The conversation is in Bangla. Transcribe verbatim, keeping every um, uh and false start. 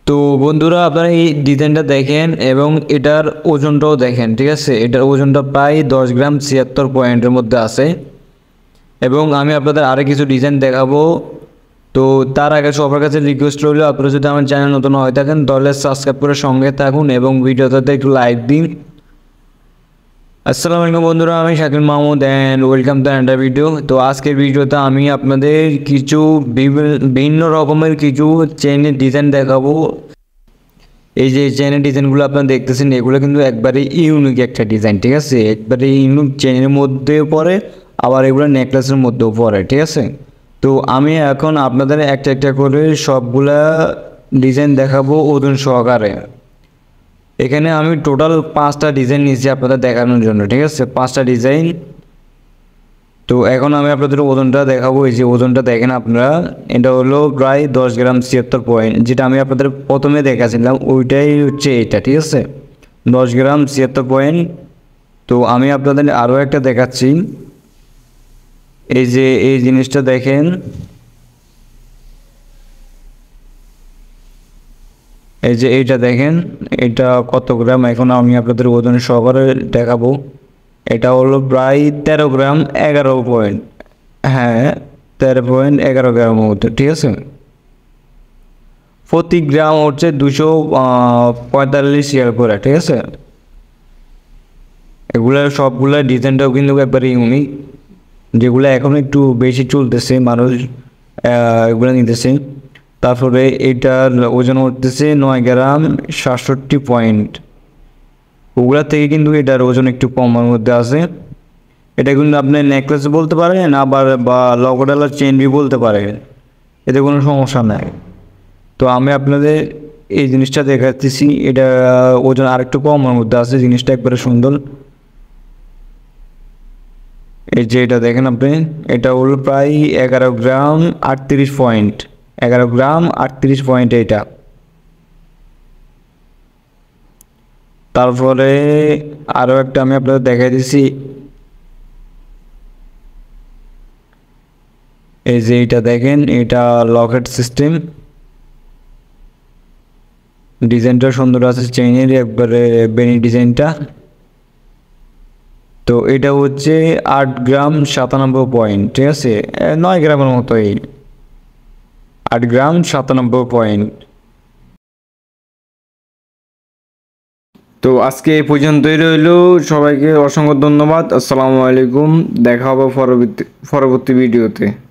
তো বন্ধুরা আপনারা এই ডিজাইনটা দেখেন এবং এটার ওজনটাও দেখেন, ঠিক আছে। এটার ওজনটা প্রায় দশ গ্রাম ছিয়াত্তর পয়েন্টের মধ্যে আছে। এবং আমি আপনাদের আরও কিছু ডিজাইন দেখাবো। তো তার আগে সবার কাছে রিকোয়েস্ট রইল, আপনারা যদি আমার চ্যানেল নতুন হয়ে থাকেন তাহলে সাবস্ক্রাইব করে সঙ্গে থাকুন এবং ভিডিওটাতে একটু লাইক দিন। আসসালামু আলাইকুম বন্ধুরা, আমি Shakil Mahmud and welcome to another video. তো আজকের ভিডিওতে আমি আপনাদের কিছু বিভিন্ন রকমের কিছু চেনের ডিজাইন দেখাবো। এই যে চেনের ডিজাইনগুলো আপনারা দেখতেছেন, এগুলো কিন্তু একবারে ইউনিক একটা ডিজাইন, ঠিক আছে। একবারে ইউনিক চেনের মধ্যেও পড়ে, আবার এগুলো নেকলেসের মধ্যেও পড়ে, ঠিক আছে। তো আমি এখন আপনাদের একটা একটা করে সবগুলা ডিজাইন দেখাবো ওজন সহকারে। এখানে আমি টোটাল পাঁচটা ডিজাইন নিয়েছি আপনাদের দেখানোর জন্য, ঠিক আছে, পাঁচটা ডিজাইন। তো এখন আমি আপনাদের ওজনটা দেখাবো। এই যে ওজনটা দেখেন আপনারা, এটা হলো প্রায় দশ গ্রাম ছিয়াত্তর পয়েন্ট, যেটা আমি আপনাদের প্রথমে দেখাছিলাম ওইটাই হচ্ছে এটা, ঠিক আছে, দশ গ্রাম ছিয়াত্তর পয়েন্ট। তো আমি আপনাদের আরও একটা দেখাচ্ছি। এই যে এই জিনিসটা দেখেন, এই যে এইটা দেখেন, এটা কত গ্রাম, এখন আমি আপনাদের ওজন সহকারে দেখাবো। এটা হলো প্রায় তেরো গ্রাম এগারো পয়েন্ট, হ্যাঁ তেরো পয়েন্ট এগারো গ্রামের মধ্যে, ঠিক আছে। প্রতি গ্রাম হচ্ছে দুশো পঁয়তাল্লিশ ইয়ার করে, ঠিক আছে। এগুলো সবগুলো ডিজাইনটাও কিন্তু একবারে ইউনিক, যেগুলো এখন একটু বেশি চলতেছে, মানুষ এগুলো নিতেছে। তারপরে এটার ওজন উঠতেছে নয় গ্রাম সাতষট্টি পয়েন্ট, ওগুলার থেকে কিন্তু এটার ওজন একটু কমের মধ্যে আছে। এটা কিন্তু আপনি নেকলেস বলতে পারেন, আবার বা লগডালার চেন বি বলতে পারেন, এতে কোনো সমস্যা নাই। তো আমি আপনাদের এই জিনিসটা দেখাচ্ছি, এটা ওজন আরেকটু কমের মধ্যে আছে, জিনিসটা একবারে সুন্দর। এই যে এটা দেখেন আপনি, এটা হলো প্রায় এগারো গ্রাম আটত্রিশ পয়েন্ট, এগারো গ্রাম আটত্রিশ পয়েন্ট এটা। তারপরে আরও একটা আমি আপনাদের দেখাই দিচ্ছি। এই যে এটা দেখেন, এটা লকেট সিস্টেম, ডিজাইনটা সুন্দর আছে, চেইনের একবারে বেনি ডিজাইনটা। তো এটা হচ্ছে আট গ্রাম সাতানব্বই পয়েন্ট, ঠিক আছে, নয় গ্রামের মতোই, আট গ্রাম সাতানব্বই পয়েন্ট। তো আজকে এই পর্যন্তই রইল, সবাইকে অসংখ্য ধন্যবাদ। আসসালামু আলাইকুম, দেখা হবে পরবর্তী পরবর্তী ভিডিওতে।